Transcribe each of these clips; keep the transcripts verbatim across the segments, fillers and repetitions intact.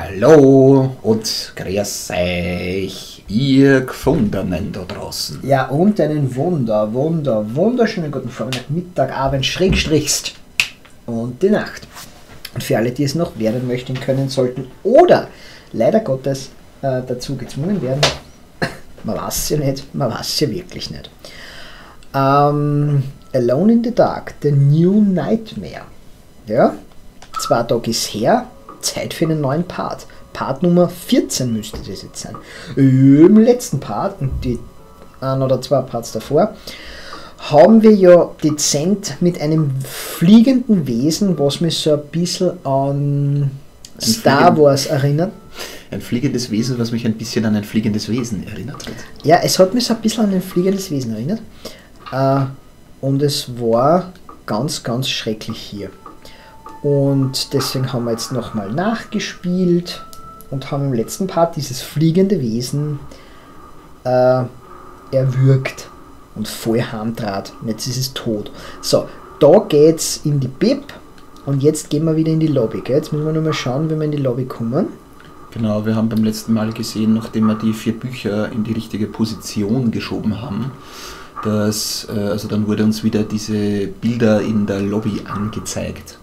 Hallo und grüß euch, ihr Gefundenen da draußen. Ja, und einen wunder, wunder, wunderschönen guten Vormittag, Mittag, Abend, Schrägstrichst und die Nacht. Und für alle, die es noch werden möchten, können, sollten oder leider Gottes äh, dazu gezwungen werden, man weiß ja nicht, man weiß ja wirklich nicht. Ähm, Alone in the Dark, The New Nightmare. Ja, zwei Tage ist her, Zeit für einen neuen Part. Part Nummer vierzehn müsste das jetzt sein. Im letzten Part und die ein oder zwei Parts davor haben wir ja dezent mit einem fliegenden Wesen, was mich so ein bisschen an ein Star Wars erinnert. Ein fliegendes Wesen, was mich ein bisschen an ein fliegendes Wesen erinnert hat. Ja, es hat mich so ein bisschen an ein fliegendes Wesen erinnert. Äh, und es war ganz, ganz schrecklich hier. Und deswegen haben wir jetzt nochmal nachgespielt und haben im letzten Part dieses fliegende Wesen äh, erwürgt und voll heimtrat. Und jetzt ist es tot. So, da geht's in die Bib und jetzt gehen wir wieder in die Lobby. Gell? Jetzt müssen wir nur mal schauen, wie wir in die Lobby kommen. Genau, wir haben beim letzten Mal gesehen, nachdem wir die vier Bücher in die richtige Position geschoben haben, dass, äh, also dann wurde uns wieder diese Bilder in der Lobby angezeigt.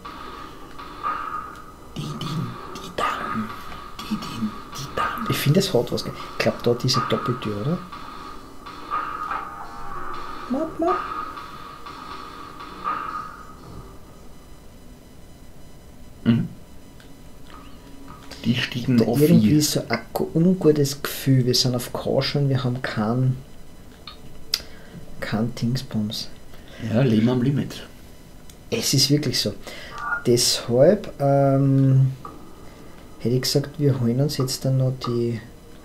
Die, die, die Damen, die, die, die Damen. Ich finde, es hat was. Ich glaube, da diese Doppeltür, oder? Mop, mop. Mhm. Die stiegen auf irgendwie vier. so ein ungutes Gefühl. Wir sind auf Caution, wir haben kein, kein Dingsbums. Ja, Leben am Limit. Es ist wirklich so. Deshalb ähm, hätte ich gesagt, wir holen uns jetzt dann noch die.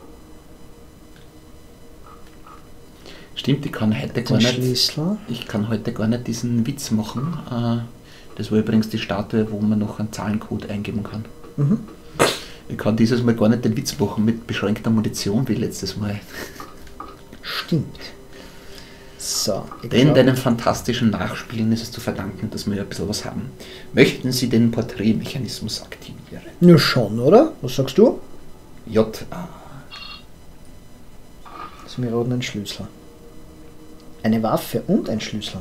Stimmt, ich kann heute gar nicht. Schlüssel. Ich kann heute gar nicht diesen Witz machen. Das war übrigens die Statue, wo man noch einen Zahlencode eingeben kann. Mhm. Ich kann dieses Mal gar nicht den Witz machen mit beschränkter Munition wie letztes Mal. Stimmt. So, ich Denn glaub, deinem fantastischen Nachspielen ist es zu verdanken, dass wir ein bisschen was haben. Möchten Sie den Porträtmechanismus aktivieren? ja schon, oder? Was sagst du? J A. Also wir roten einen Schlüssel. Eine Waffe und ein Schlüssel.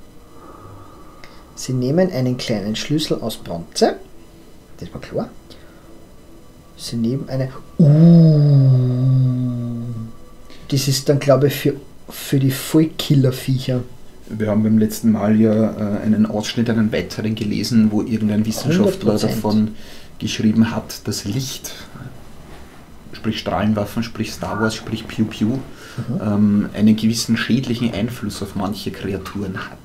Sie nehmen einen kleinen Schlüssel aus Bronze. Das war klar. Sie nehmen eine... Uh, das ist dann, glaube ich, für, für die Vollkiller-Viecher. Wir haben beim letzten Mal ja äh, einen Ausschnitt, einen weiteren gelesen, wo irgendein Wissenschaftler hundert Prozent davon geschrieben hat, dass Licht, sprich Strahlenwaffen, sprich Star Wars, sprich Piu Piu, mhm. ähm, einen gewissen schädlichen Einfluss auf manche Kreaturen hat.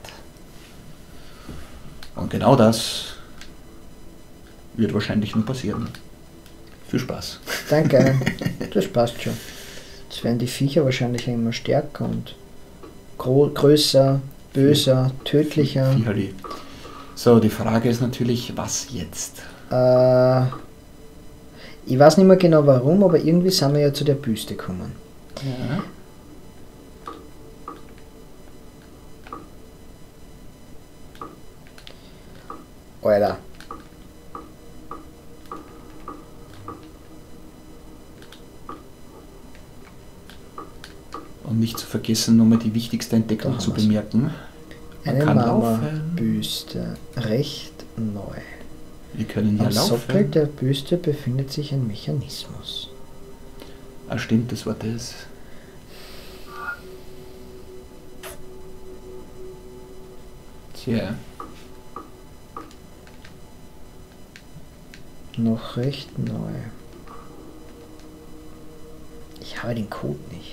Und genau das wird wahrscheinlich nur passieren. Viel Spaß. Danke, das passt schon. Jetzt werden die Viecher wahrscheinlich immer stärker und größer, böser, tödlicher. Viecherli. So, die Frage ist natürlich, was jetzt? Äh, ich weiß nicht mehr genau warum, aber irgendwie sind wir ja zu der Büste gekommen. Ja. Alter. Und nicht zu vergessen, nochmal die wichtigste Entdeckung zu bemerken. Man Eine kann Marmorbüste, recht neu. Wir können ja Am laufen. Sockel der Büste befindet sich ein Mechanismus. Ah, stimmt, das war das. Tja. Noch recht neu. Ich habe den Code nicht.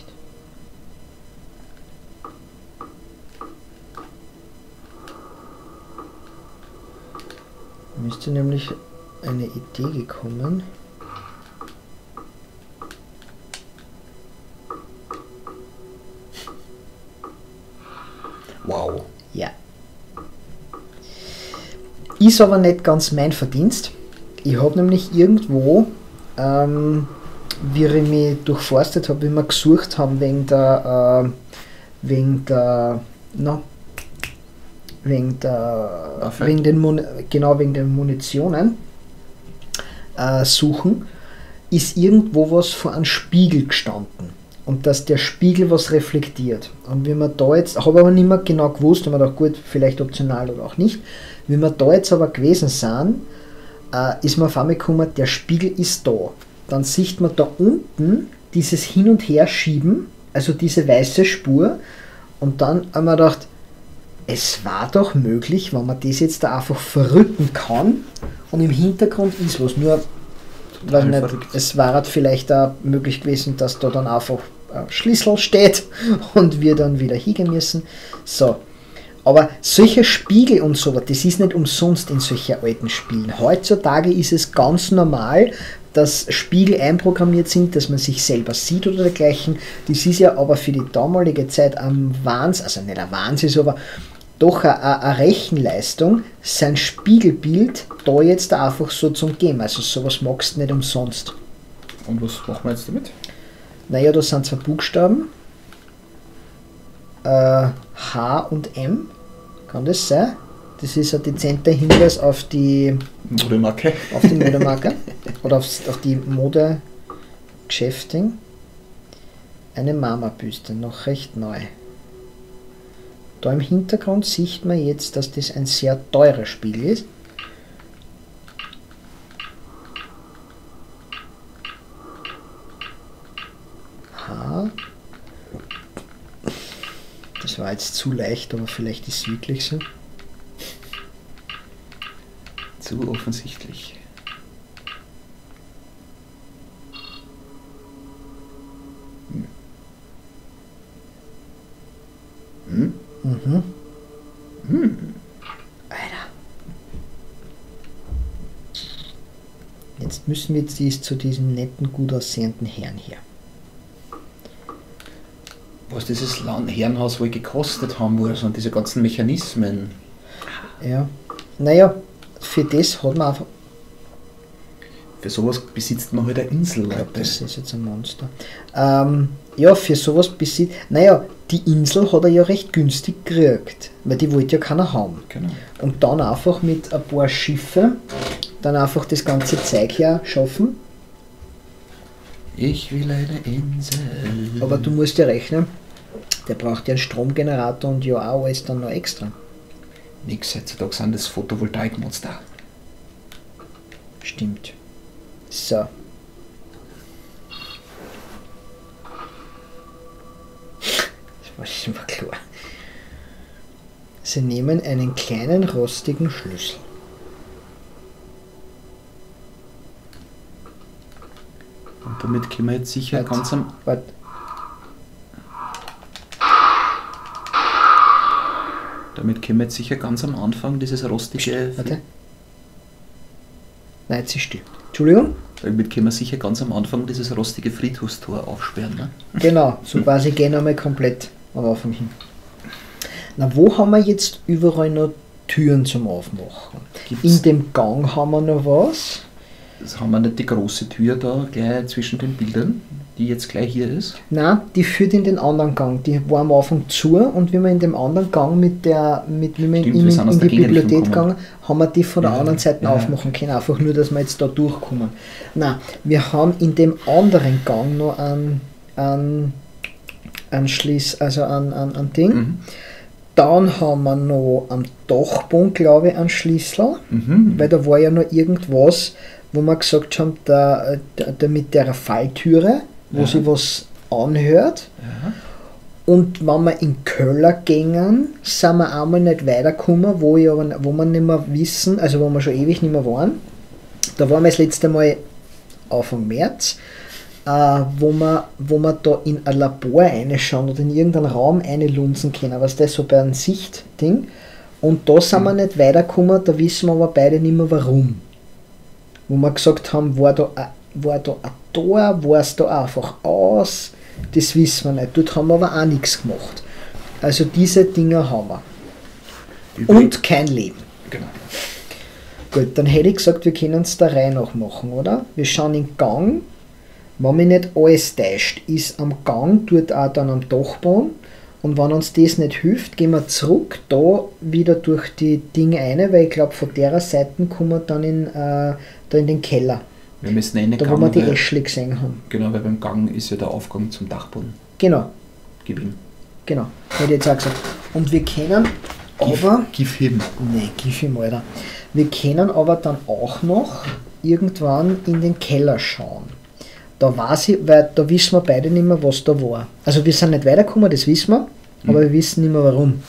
Müsste nämlich eine Idee gekommen. Wow. Ja. Ist aber nicht ganz mein Verdienst. Ich habe nämlich irgendwo, ähm, wie ich mich durchforstet habe, wie wir gesucht haben wegen der, äh, wegen der, na, wegen der, wegen den Mun genau wegen den Munitionen äh, suchen, ist irgendwo was vor einem Spiegel gestanden. Und dass der Spiegel was reflektiert. Und wie man da jetzt, habe aber nicht mehr genau gewusst, und man dachte, gut, vielleicht optional oder auch nicht, wie wir da jetzt aber gewesen sind, äh, ist mir auf einmal gekommen, der Spiegel ist da. Dann sieht man da unten dieses Hin- und Herschieben, also diese weiße Spur, und dann haben wir gedacht, es war doch möglich, wenn man das jetzt da einfach verrücken kann und im Hintergrund ist was. Nur, weil nicht, es war halt vielleicht auch möglich gewesen, dass da dann einfach ein Schlüssel steht und wir dann wieder hingehen müssen. So. Aber solche Spiegel und so, das ist nicht umsonst in solchen alten Spielen. Heutzutage ist es ganz normal, dass Spiegel einprogrammiert sind, dass man sich selber sieht oder dergleichen. Das ist ja aber für die damalige Zeit am Wahnsinn, also nicht ein Wahnsinn, aber doch eine, eine Rechenleistung, sein Spiegelbild da jetzt einfach so zum Geben. Also sowas magst du nicht umsonst. Und was machen wir jetzt damit? Naja, da sind zwei Buchstaben. Äh, H und M. Kann das sein? Das ist ein dezenter Hinweis auf die Modemarke. Auf die Modemarke. Oder auf, auf die Modegeschäfting. Eine Mama-Büste, noch recht neu. Da im Hintergrund sieht man jetzt, dass das ein sehr teurer Spiegel ist. H. Das war jetzt zu leicht, aber vielleicht ist es wirklich so. Zu offensichtlich. Hm. Hm? Mhm. Hm. Alter. Jetzt müssen wir jetzt dies zu diesem netten, gut aussehenden Herrn hier. Was dieses Land Herrenhaus wohl gekostet haben muss und diese ganzen Mechanismen. Ja. Naja, für das hat man einfach. Für sowas besitzt man halt eine Insel, Ich glaube, Leute. das ist jetzt ein Monster. Ähm, ja, für sowas besitzt. Naja, die Insel hat er ja recht günstig gekriegt, weil die wollte ja keiner haben. Genau. Und dann einfach mit ein paar Schiffe dann einfach das ganze Zeug her schaffen. Ich will eine Insel. Aber du musst ja rechnen, der braucht ja einen Stromgenerator und ja auch alles dann noch extra. Nix, heutzutage sind das Photovoltaikmonster. Stimmt. So. Das war schon mal klar. Sie nehmen einen kleinen rostigen Schlüssel. Und damit können wir jetzt sicher Warte. ganz am... Warte. Damit können wir jetzt sicher ganz am Anfang dieses rostige... Warte. Nein, jetzt ist still. Entschuldigung? Damit können wir sicher ganz am Anfang dieses rostige Friedhofstor aufsperren. Ne? Genau, so quasi gehen wir mal komplett am Anfang hin. Na, wo haben wir jetzt überall noch Türen zum Aufmachen? Gibt's- In dem Gang haben wir noch was. Das haben wir nicht die große Tür da gleich zwischen den Bildern, die jetzt gleich hier ist. Nein, die führt in den anderen Gang. Die war am Anfang zu und wie wir in dem anderen Gang mit der, mit, wie wir Stimmt, in, wir sind aus in der die Gegenrichtung Bibliothek gekommen. gegangen, haben wir die von der Ja, anderen Seite ja. aufmachen können. Einfach nur, dass wir jetzt da durchkommen. Nein, wir haben in dem anderen Gang noch ein, ein, ein Schließ, also ein, ein, ein Ding. Mhm. Dann haben wir noch am Dachboden, glaube ich, einen Schlüssel, Mhm. weil da war ja noch irgendwas, wo wir gesagt haben, da, da, da mit der Falltüre, wo Ja. sich was anhört. Ja. Und wenn wir in Köller gingen, sind wir einmal nicht weitergekommen, wo, ich aber, wo wir nicht mehr wissen, also wo wir schon ewig nicht mehr waren. Da waren wir das letzte Mal Anfang März, äh, wo, wir, wo wir da in ein Labor reinschauen oder in irgendeinen Raum reinlunzen können, was das so bei einem Sichtding. Und da sind wir nicht weitergekommen, da wissen wir aber beide nicht mehr warum. Wo wir gesagt haben, war da ein, war da ein Tor, war es da einfach aus, das wissen wir nicht. Dort haben wir aber auch nichts gemacht. Also diese Dinger haben wir. Übrig- Und kein Leben. Genau. Gut, dann hätte ich gesagt, wir können es der Reihe nach machen, oder? Wir schauen in den Gang. Wenn mich nicht alles täuscht, ist am Gang dort auch dann am Dachboden. Und wenn uns das nicht hilft, gehen wir zurück, da wieder durch die Dinge rein, weil ich glaube, von der Seite kommen wir dann in, äh, da in den Keller. Wir müssen eine Da Gang, wo wir die weil- Ashley gesehen haben. Genau, weil beim Gang ist ja der Aufgang zum Dachboden. Genau, Gib ihm. genau. Hätte ich jetzt auch gesagt. Und wir können Gib, aber... gib him. Nee, gib ihm, Alter. Wir können aber dann auch noch irgendwann in den Keller schauen. Da weiß ich, weil da wissen wir beide nicht mehr, was da war. Also wir sind nicht weitergekommen, das wissen wir, Mhm. aber wir wissen nicht mehr warum.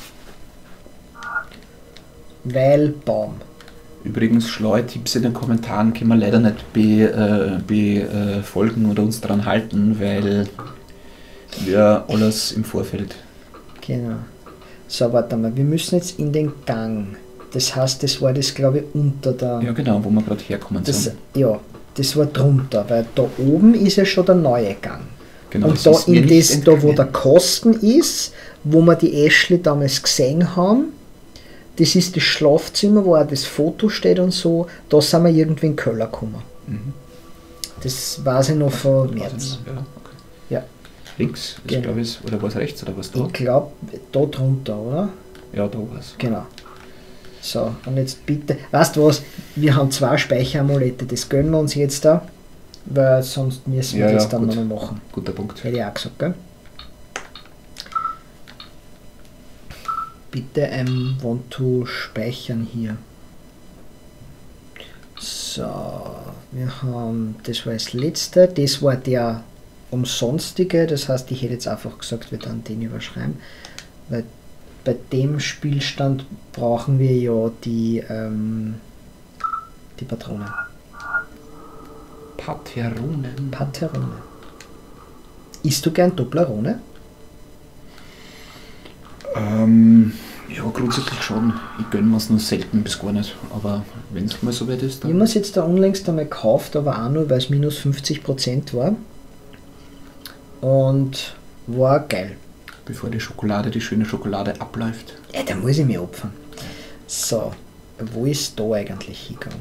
Weil Baum. Übrigens, schlaue Tipps in den Kommentaren können wir leider nicht befolgen be, äh, befolgen oder uns daran halten, weil wir alles im Vorfeld. Genau. So, warte mal, wir müssen jetzt in den Gang. Das heißt, das war das, glaube ich, unter der... Ja, genau, wo wir gerade herkommen das, sind. ja, das war drunter, weil da oben ist ja schon der neue Gang. Genau, Und es da ist mir in nicht das, da wo entgangen. der Kasten ist, wo wir die Ashley damals gesehen haben, das ist das Schlafzimmer, wo auch das Foto steht und so, da sind wir irgendwie in Keller gekommen. Mhm. Das weiß ich noch von März. Ja, okay. Ja. Links, ist, Genau. glaube ich, oder was rechts, oder was da? Ich glaube, da drunter, oder? Ja, da war's. Genau. So, und jetzt bitte, weißt du was, wir haben zwei Speicheramulette, das gönnen wir uns jetzt da, weil sonst müssen wir Ja, das ja, dann gut. noch machen. Guter Punkt. Hätte ich auch gesagt, gell? Bitte ähm, want to speichern hier. So, wir haben, das war das letzte, das war der umsonstige, das heißt, ich hätte jetzt einfach gesagt, wir dann den überschreiben, weil bei dem Spielstand brauchen wir ja die, ähm, die Patrone. Pateronen. Paterone. Isst du gern Dopplerone? Ähm, ja, grundsätzlich schon. Ich gönne mir es nur selten bis gar nicht. Aber wenn es mal so weit ist, Ich dann. habe es jetzt da unlängst einmal gekauft, aber auch nur, weil es minus fünfzig Prozent war. Und war geil. Bevor die Schokolade, die schöne Schokolade abläuft. Ja, da muss ich mich opfern. So, wo ist da eigentlich hingegangen?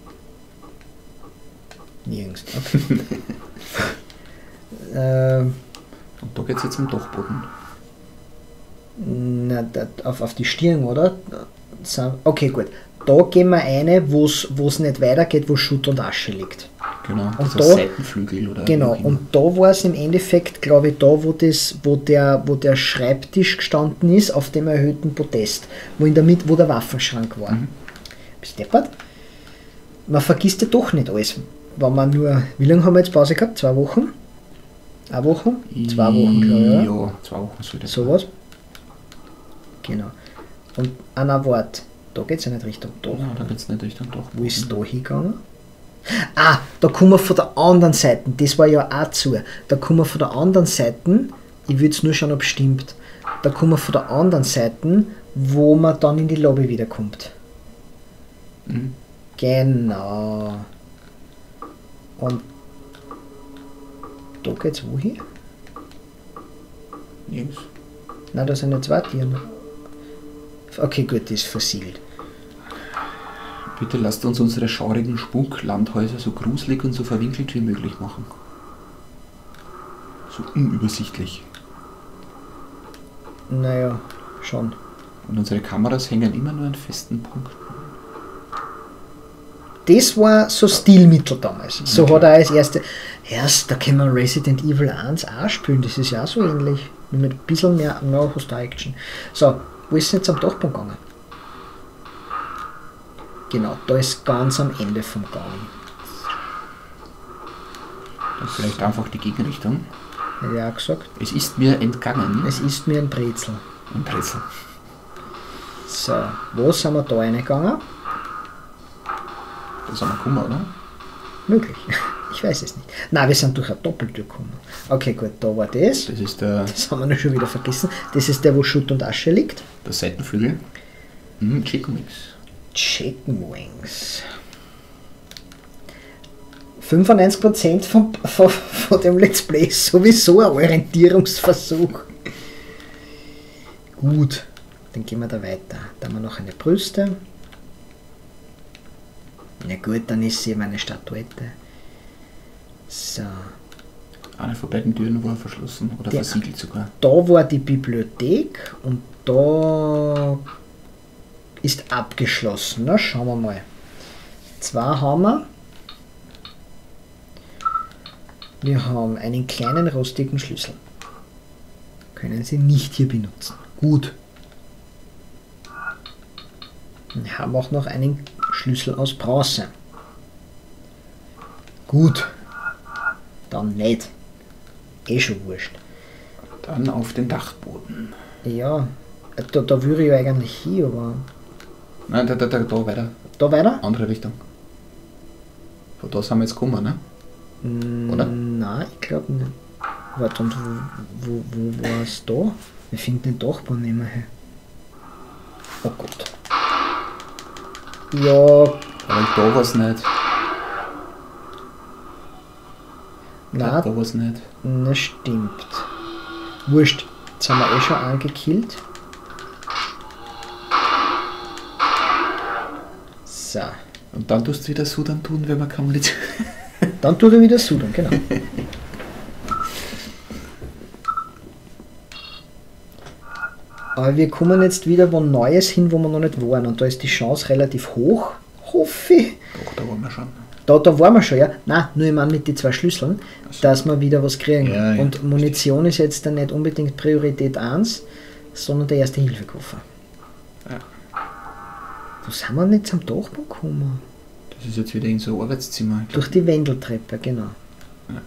Nirgends. Okay. ähm, Und da geht es jetzt zum Dachboden. na, da, auf, auf die Stirn, oder? So, okay, gut. Da gehen wir eine, wo es nicht weitergeht, wo Schutt und Asche liegt. Genau, Und dieser da- Seitenflügel oder Genau, wie auch immer. und da war es im Endeffekt, glaube ich, da, wo, das, wo, der, wo der Schreibtisch gestanden ist, auf dem erhöhten Podest, wo in der Mitte, wo der Waffenschrank war. Mhm. Bist deppert? Man vergisst ja doch nicht alles. Wenn man nur, wie lange haben wir jetzt Pause gehabt? Zwei Wochen? Eine Woche? Zwei Wochen, glaube ich, oder? Ja, zwei Wochen sollte es sein. Sowas. Genau. Und an ein Wort, da geht es ja nicht Richtung Dach. Ja, da geht es nicht Richtung Dachboden. Wo ist da hingegangen? Ah, da kommen wir von der anderen Seite. Das war ja auch zu. Da kommen wir von der anderen Seite. Ich würde es nur schauen, ob es stimmt. Da kommen wir von der anderen Seite, wo man dann in die Lobby wiederkommt. Mhm. Genau. Und da geht's wohin? Links. Nein, da sind ja zwei Tiere. Okay, gut, die ist versiegelt. Bitte lasst uns unsere schaurigen Spuklandhäuser so gruselig und so verwinkelt wie möglich machen. So unübersichtlich. Naja, schon. Und unsere Kameras hängen immer nur an festen Punkten. Das war so Stilmittel damals. So Okay. hat er als erste. Erst, da können wir Resident Evil eins auch spielen, das ist ja auch so ähnlich. Nur mit ein bisschen mehr, mehr Action. So, wo ist denn jetzt am Dachboden gegangen? Genau, da ist ganz am Ende vom Gang. Das ist vielleicht einfach die Gegenrichtung. Hätte ich auch gesagt. Es ist mir entgangen. Es ist mir ein Brezel. Ein Brezel. So, wo sind wir da reingegangen? Da sind wir gekommen, oder? Möglich. Ich weiß es nicht. Nein, wir sind durch eine Doppeltür gekommen. Okay, gut, da war das. Das ist der, Das haben wir noch schon wieder vergessen. Das ist der, wo Schutt und Asche liegt. der Seitenflügel. Hm, Chicken Mix. Chicken Wings. fünfundneunzig Prozent von, von, von dem Let's Play ist sowieso ein Orientierungsversuch. Gut, dann gehen wir da weiter. Da haben wir noch eine Brüste. Na gut, dann ist sie eben eine Statuette. So, Eine von beiden Türen war verschlossen oder Der- versiegelt sogar. da war die Bibliothek und da ist abgeschlossen. Na, schauen wir mal. Zwei haben wir. Wir haben einen kleinen rostigen Schlüssel. Können Sie nicht hier benutzen. Gut. Wir haben auch noch einen Schlüssel aus Bronze. Gut. Dann nicht. Eh schon wurscht. Dann auf den Dachboden. Ja, da, da würde ich eigentlich hin, aber... Nein, da, da, da, da weiter. Da weiter? Andere Richtung. Von da sind wir jetzt gekommen, ne? Mm, Oder? Nein, ich glaube nicht. Warte, und wo, wo, wo war es da? Wir finden den Dachboden nicht mehr her. Oh Gott. Ja, Aber da war es nicht. Ich glaub, nein, da war es nicht. das stimmt. Wurscht, jetzt haben wir eh schon angekillt. So, Und dann tust du wieder Sudan tun, wenn man kann nicht. dann tut er wieder Sudan, genau. Aber wir kommen jetzt wieder wo Neues hin, wo wir noch nicht waren. Und da ist die Chance relativ hoch, hoffe ich. Doch, da waren wir schon. Da, da waren wir schon, ja. Nein, nur ich meine mit den zwei Schlüsseln, so. dass wir wieder was kriegen. Ja, ja, und Munition ist jetzt dann nicht unbedingt Priorität eins, sondern der Erste-Hilfe-Koffer. Ja. Wo sind wir denn jetzt am Dachboden gekommen? Das ist jetzt wieder in so ein Arbeitszimmer. Ich glaub, Durch die Wendeltreppe, genau. Ja.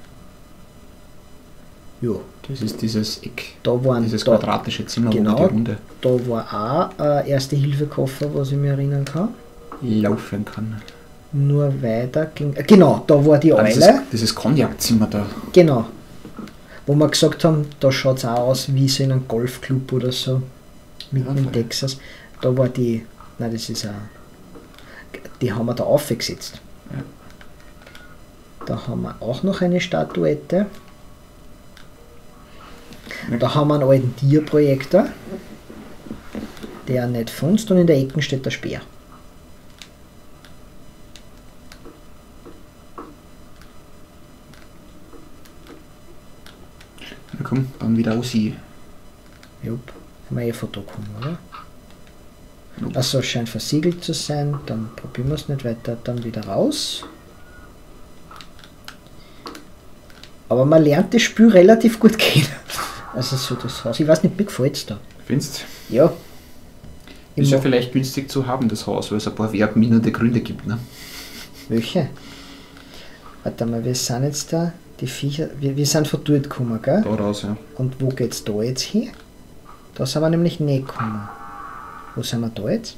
Jo, das ist dieses Eck. da waren Dieses da, quadratische Zimmer, genau, wo wir die Runde da war auch ein Erste-Hilfe-Koffer, was ich mich erinnern kann. laufen kann. Nur weiter ging. Äh, genau, da war die Ah, Eule. dieses, dieses Cognac-Zimmer da. Genau. Wo wir gesagt haben, da schaut es auch aus wie so in einem Golfclub oder so. Mitten Ja, in voll. Texas. Da war die. Nein, das ist auch. Die haben wir da aufgesetzt. Ja. Da haben wir auch noch eine Statuette. Ja. Da haben wir einen alten Tierprojektor, der nicht funzt, und in der Ecke steht der Speer. Na komm, dann wieder aus sie. Jupp, haben wir eh von da gekommen, oder? Nope. Also scheint versiegelt zu sein, dann probieren wir es nicht weiter, dann wieder raus. Aber man lernt das Spiel relativ gut kennen. Also so das Haus. Ich weiß nicht, mir gefällt es da. Findest Ja. du? Ich Ist ja mag- vielleicht günstig zu haben, das Haus, weil es ein paar wertmindernde Gründe gibt, ne? Welche? Warte mal, wir sind jetzt da, die Viecher, wir, wir sind von dort gekommen, gell? Da raus, ja. Und wo geht's da jetzt hin? Da sind wir nämlich nicht gekommen. Wo sind wir da jetzt?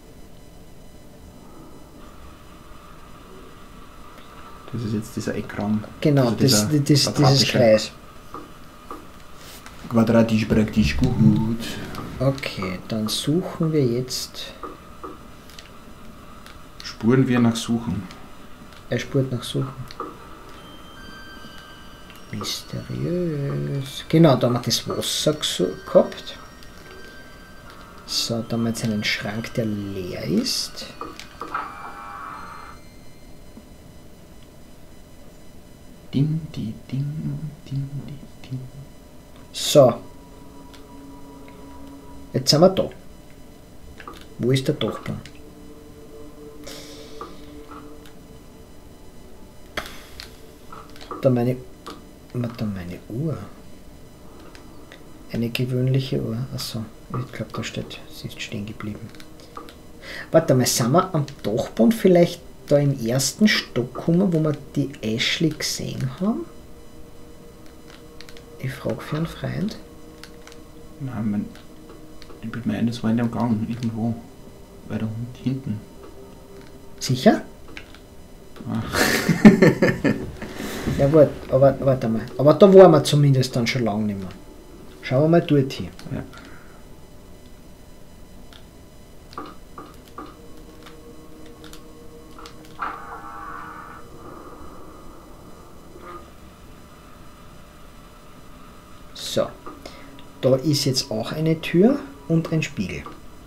Das ist jetzt dieser Eckraum. Genau, Also das, dieser das, dieses quadratische. Kreis. Quadratisch praktisch gut. Okay, dann suchen wir jetzt. Spuren wir nach Suchen. Er spurt nach Suchen. Mysteriös. Genau, da haben wir das Wasser gesu- gehabt. So, da haben wir jetzt einen Schrank, der leer ist. Ding, die, ding, ding, die, ding. So. Jetzt sind wir da. Wo ist der Dachboden? Da meine, da meine Uhr. Eine gewöhnliche Uhr. Achso, ich glaube, da steht, sie ist stehen geblieben. Warte mal, sind wir am Dachboden vielleicht da im ersten Stock gekommen, wo wir die Ashley gesehen haben? Ich frage für einen Freund. Nein, mein, ich bin mir ein, das war in dem Gang, irgendwo. Weiter hinten. Sicher? Ah. Ja, warte, aber warte mal. Aber da waren wir zumindest dann schon lange nicht mehr. Schauen wir mal dort hin. Ja. So. Da ist jetzt auch eine Tür und ein Spiegel.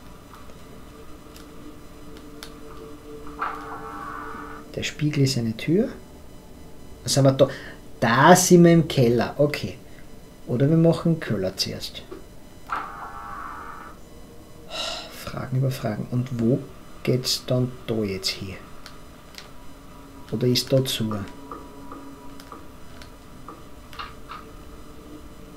Der Spiegel ist eine Tür. Was haben wir da? Da sind wir im Keller. Okay. Oder wir machen den Keller zuerst. Fragen über Fragen. Und wo geht's dann da jetzt hier? Oder ist da zu?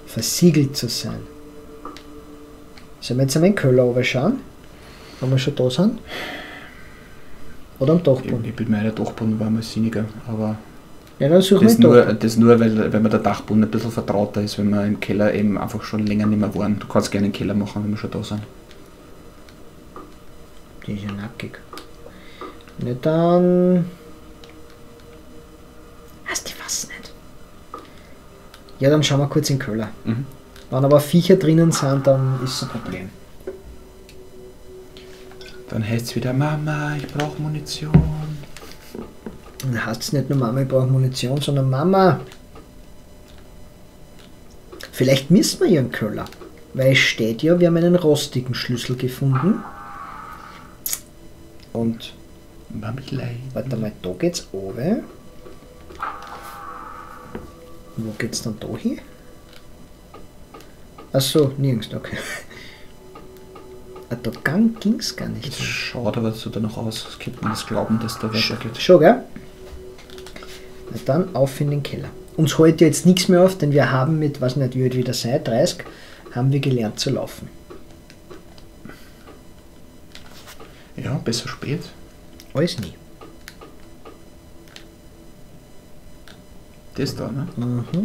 versiegelt zu sein. Sollen wir jetzt einmal in den Keller runterschauen? Wenn wir schon da sind? Oder am Dachboden? Ich, ich bin mir der Dachboden war mal sinniger, aber Ja, dann suchen wir das den nur, Dachboden. das nur weil, weil mir der Dachboden ein bisschen vertrauter ist, wenn wir im Keller eben einfach schon länger nicht mehr waren. Du kannst gerne einen Keller machen, wenn wir schon da sind. Die ist ja nackig. Na dann... Was, die was nicht? Ja, dann schauen wir kurz in den Keller. Mhm. Wenn aber Viecher drinnen sind, dann ist es ein Problem. Dann heißt es wieder, Mama, ich brauche Munition. Dann heißt es nicht nur Mama, ich brauche Munition, sondern Mama. Vielleicht müssen wir ja in den Keller. Weil es steht ja, wir haben einen rostigen Schlüssel gefunden. Und, Mamilei. warte mal, da geht's oben. Wo geht's dann da hin? Achso, nirgends, okay. Ah, da gang ging's gar nicht. Das schaut aber so danach aus, als könnte man das glauben, dass da weitergeht. Schon, gell? Na dann auf in den Keller. Uns hält jetzt nichts mehr auf, denn wir haben mit, was nicht, wie alt wieder sei, dreißig, haben wir gelernt zu laufen. Ja, besser spät. Alles nie. Das da, ne? Mhm.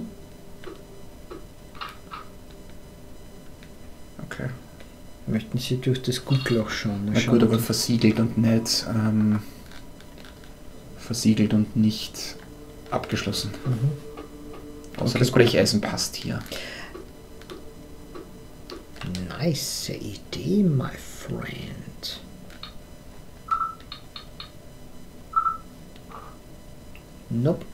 Okay. Möchten Sie durch das Guckloch schauen? Na gut, aber versiegelt und nicht ähm, versiegelt und nicht abgeschlossen. Mhm. Außer Okay, das gut. Brecheisen passt hier. Nice Idee, my friend. Nope,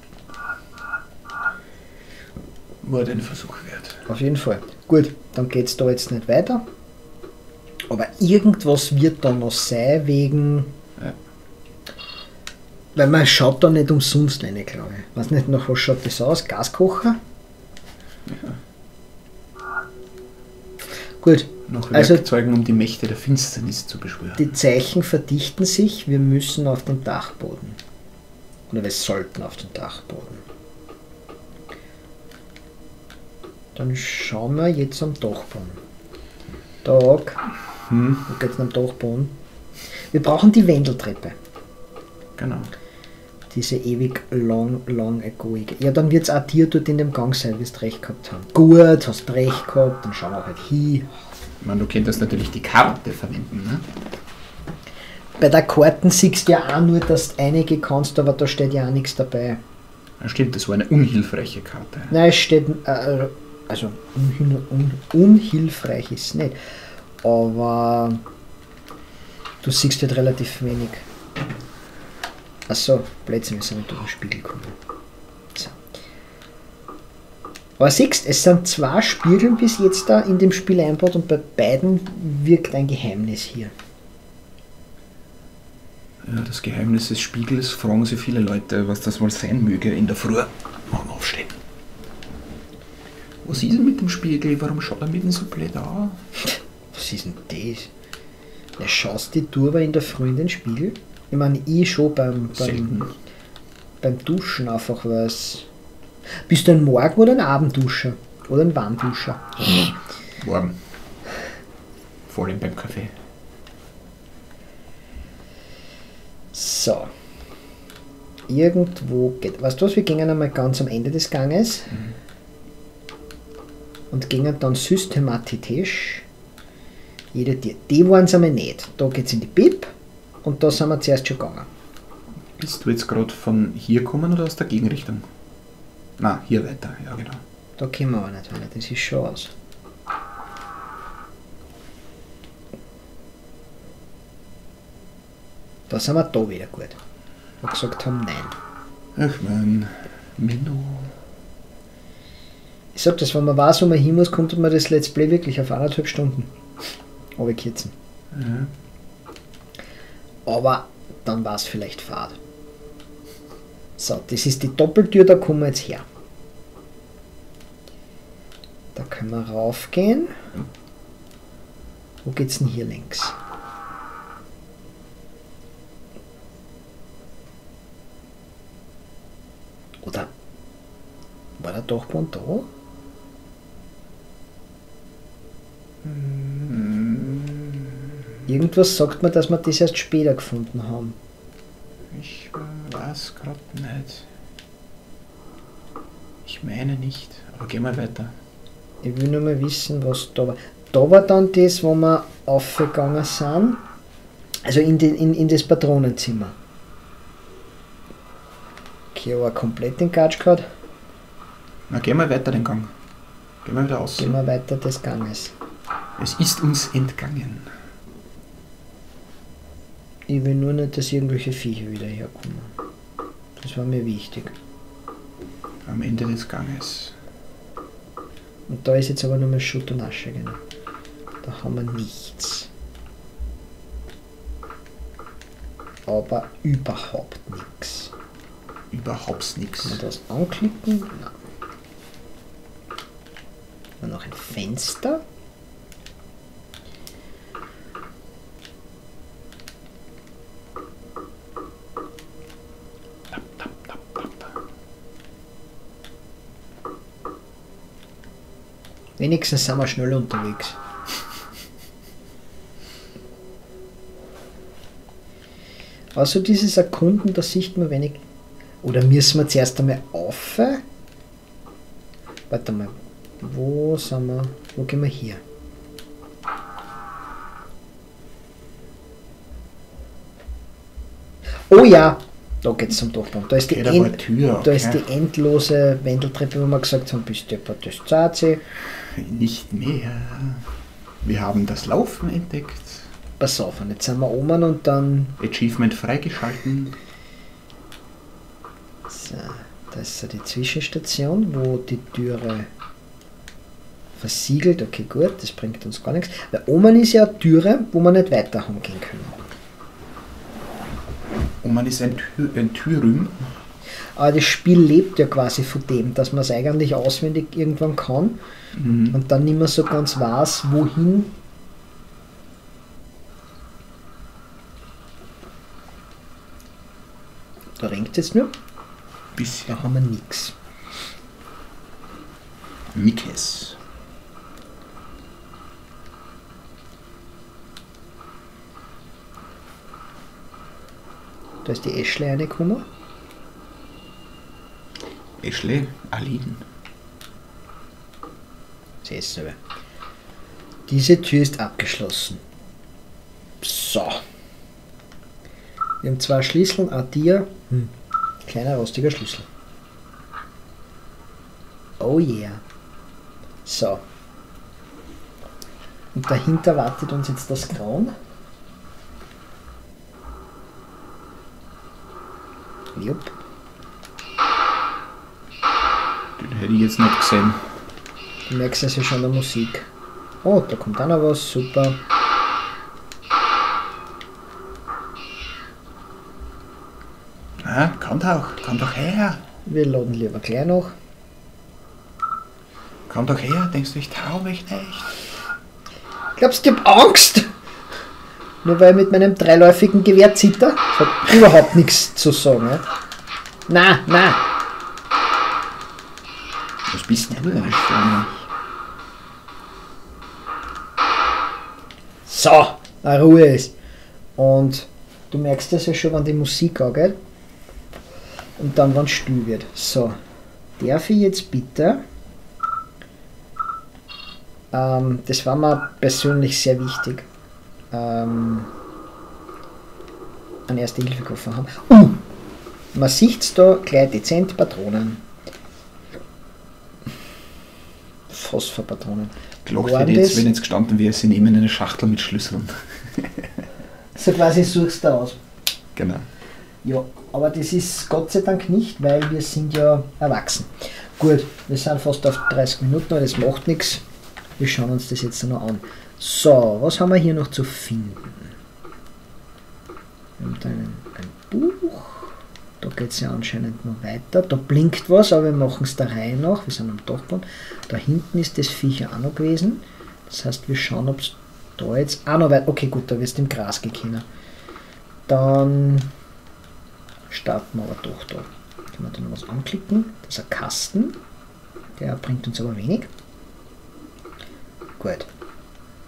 Wurde ein Versuch wert. auf jeden Fall. Gut, dann geht's da jetzt nicht weiter. Aber irgendwas wird da noch sein, wegen... Ja. Weil man schaut da nicht umsonst rein, glaube ich. Weiß nicht, nach was schaut das aus? Gaskocher? Ja. Gut, Noch Also- Werkzeugen, um die Mächte der Finsternis zu beschwören. die Zeichen verdichten sich. Wir müssen auf den Dachboden. Oder wir sollten auf den Dachboden. Dann schauen wir jetzt am Dachboden. Tag. Hm, Wo geht's denn am Dachboden? Wir brauchen die Wendeltreppe. genau. Diese ewig long, long egoige. Ja, dann wird es auch dir dort in dem Gang sein, wirst du recht gehabt haben. Gut, hast du recht gehabt, dann schauen wir halt hin. Ich meine, du könntest natürlich die Karte verwenden, ne? Bei der Karten siehst du ja auch nur, dass du einige kannst, aber da steht ja auch nichts dabei. Ja, stimmt, das war eine unhilfreiche Karte. Nein, es steht, äh, also unhil un unhilfreich ist es nicht, aber du siehst halt relativ wenig. Achso, Plätze müssen wir durch den Spiegel kommen. So. Aber siehst, es sind zwei Spiegel bis jetzt da in dem Spiel einbaut und bei beiden wirkt ein Geheimnis hier. Ja, das Geheimnis des Spiegels, fragen sich viele Leute, was das wohl sein möge in der Früh. Morgen aufstehen. Was ist denn mit dem Spiegel? Warum schaut er mit denn so blöd aus? Was ist denn das? Na, schaust du du aber in der Früh in den Spiegel? Ich meine, ich schon beim, beim, Selten. beim Duschen einfach, weil es... Bist du ein Morgen- oder ein Abendduscher? Oder ein Warmduscher? Warm. Vor allem beim Kaffee. So. Irgendwo geht... Weißt du was, wir gingen einmal ganz am Ende des Ganges Mhm. und gingen dann systematisch jede Tier. Die waren es einmal nicht. Da geht es in die Bib und da sind wir zuerst schon gegangen. Bist du jetzt gerade von hier kommen oder aus der Gegenrichtung? Na, hier weiter, ja genau. Da kommen wir aber nicht weiter, das ist schon aus. Da sind wir da wieder gut. Wo wir gesagt haben, nein. Ach mein, Menno. Ich sag das, wenn man weiß, wo man hin muss, kommt man das Let's Play wirklich auf eineinhalb Stunden. Aber kürzen. Ja. Aber dann war es vielleicht Fahrt. So, das ist die Doppeltür, da kommen wir jetzt her. Da können wir raufgehen. Wo geht's denn hier links? Oder war der Dachboden da? Irgendwas sagt mir, dass wir das erst später gefunden haben. Ich weiß gerade nicht. Ich meine nicht, aber gehen wir weiter. Ich will nur mal wissen, was da war. Da war dann das, wo wir aufgegangen sind. Also in, den, in, in das Patronenzimmer. Okay, aber komplett den Gatsch gehabt. Na, gehen wir weiter den Gang. Gehen wir wieder raus. Gehen wir weiter des Ganges. Es ist uns entgangen. Ich will nur nicht, dass irgendwelche Viecher wieder herkommen. Das war mir wichtig. Am Ende des Ganges. Und da ist jetzt aber nur mal Schutt und Asche, genau. Da haben wir nichts. Aber überhaupt nichts. Überhaupt nichts. Kann man das anklicken? Nein. Nur noch ein Fenster. Tap, tap, tap, tap. Wenigstens sind wir schnell unterwegs. Also dieses Erkunden, da sieht man wenig. Oder müssen wir zuerst einmal auf? Warte mal. Wo sind wir? Wo gehen wir hier? Oh ja! Da geht es zum Durchbruch. Da ist die, Okay, da war End, Tür, da ist okay. die endlose Wendeltreppe, wo wir gesagt haben, bis deppert, das zahlt sich. Nicht mehr. Wir haben das Laufen entdeckt. Pass auf, und jetzt sind wir oben und dann. Achievement freigeschalten. So, da ist so die Zwischenstation, wo die Türe versiegelt. Okay, gut, das bringt uns gar nichts. Weil oben ist ja eine Türe, wo wir nicht weiter gehen können. Und man ist ein, Tür, ein Türüm. Aber das Spiel lebt ja quasi von dem, dass man es eigentlich auswendig irgendwann kann Mhm. und dann nicht mehr so ganz weiß, wohin. Da ringt es jetzt nur. Bisschen. Da haben wir nichts. Mikes. Da ist die Ashley reingekommen. Ashley, Aline. Sie ist selber. Diese Tür ist abgeschlossen. So. Wir haben zwei Schlüssel, ein Tier. Hm. Kleiner rostiger Schlüssel. Oh yeah. So. Und dahinter wartet uns jetzt das Grauen. Jupp. Den hätte ich jetzt nicht gesehen. Du merkst es ja schon der Musik. Oh, da kommt auch noch was. Super. Ah, kommt auch, kommt doch her. Wir laden lieber gleich noch. Komm doch her, denkst du, ich trau mich nicht? Glaubst du, ich hab Angst? Nur weil ich mit meinem dreiläufigen Gewehr zitter? Das hat überhaupt nichts zu sagen. Ja? Na, na. Was bist denn du denn für So, eine Ruhe ist. Und du merkst das ja schon, wenn die Musik angeht. Und dann, wenn es still wird. So, darf ich jetzt bitte... Ähm, das war mir persönlich sehr wichtig. Ähm, einen Erste-Hilfe-Koffer haben. Uh, man sieht da gleich dezent Patronen. Phosphorpatronen. Gelacht Waren hätte jetzt, das- wenn jetzt gestanden wäre, sie nehmen eine Schachtel mit Schlüsseln. So quasi suchst du aus. Genau. Ja, aber das ist Gott sei Dank nicht, weil wir sind ja erwachsen. Gut, wir sind fast auf dreißig Minuten, aber das macht nichts. Wir schauen uns das jetzt noch an. So, was haben wir hier noch zu finden? Wir haben da ein, ein Buch. Da geht es ja anscheinend noch weiter. Da blinkt was, aber wir machen es der Reihe nach. Wir sind am Dachboden. Da hinten ist das Viech auch noch gewesen. Das heißt, wir schauen, ob es da jetzt auch noch weiter... Okay, gut, da wirst du im Gras gekennen. Dann starten wir aber doch da. Können wir da noch was anklicken. Das ist ein Kasten. Der bringt uns aber wenig. Gut.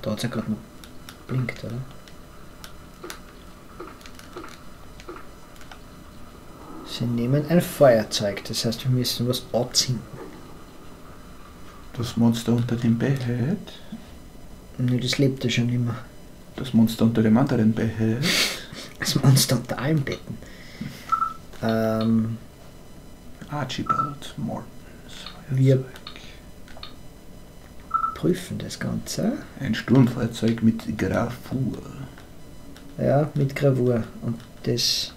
Da hat es ja gerade noch blinkt, oder? Sie nehmen ein Feuerzeug, das heißt, wir müssen was anzünden. Das Monster unter dem Bett. Nö, das lebt ja schon immer. Das Monster unter dem anderen Bett. Das Monster unter allen Betten. Ähm, Archibald Mortons. wir prüfen das Ganze. Ein Sturmfahrzeug mit Gravur. Ja, mit Gravur. Und das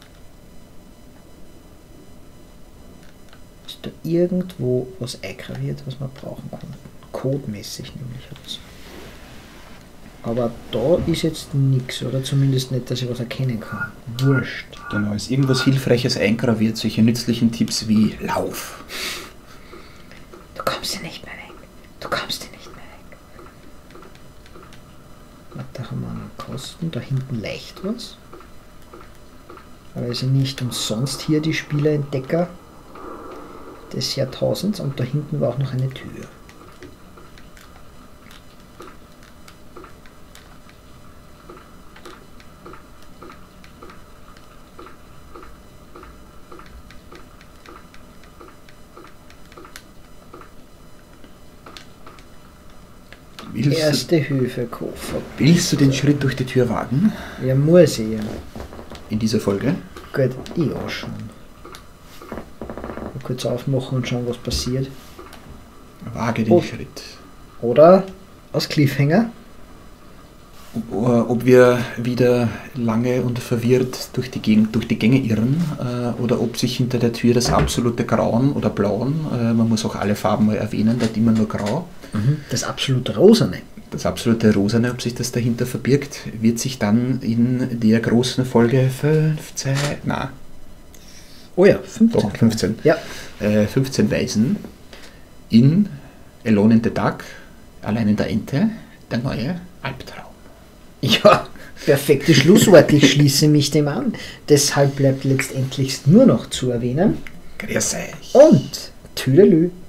ist da irgendwo was eingraviert, was wir brauchen können. Codemäßig nämlich. Jetzt. Aber da ist jetzt nichts, oder zumindest nicht, dass ich was erkennen kann. Wurscht. Genau, ist irgendwas Hilfreiches eingraviert, solche nützlichen Tipps wie Lauf. Du kommst hier nicht mehr weg. Du kommst hier nicht mehr weg. Warte, da haben wir einen Kosten. Da hinten leicht was. Aber es sind nicht umsonst hier die Spielerentdecker des Jahrtausends. Und da hinten war auch noch eine Tür. Willst Erste Hilfe Koffer. du, willst du den Schritt durch die Tür wagen? Ja, muss ich ja. In dieser Folge? Gut, ja schon. Mal kurz aufmachen und schauen, was passiert. Wage den Oh. Schritt. Oder aus Cliffhanger. Ob, ob wir wieder lange und verwirrt durch die, Gegend, durch die Gänge irren äh, oder ob sich hinter der Tür das absolute Grauen oder Blauen, äh, man muss auch alle Farben mal erwähnen, da hat immer nur Grau, Das absolut Rosane. das absolute Rosane, ob sich das dahinter verbirgt, wird sich dann in der großen Folge fünfzehn, na, Oh ja, fünfzehn. doch fünfzehn, Ja, äh, fünfzehn Weisen in Alone in the Dark, allein in der Ente, der neue Albtraum. ja, perfektes Schlusswort. Ich schließe mich dem an. Deshalb bleibt letztendlich nur noch zu erwähnen. Grüß euch. Und Tüdelü.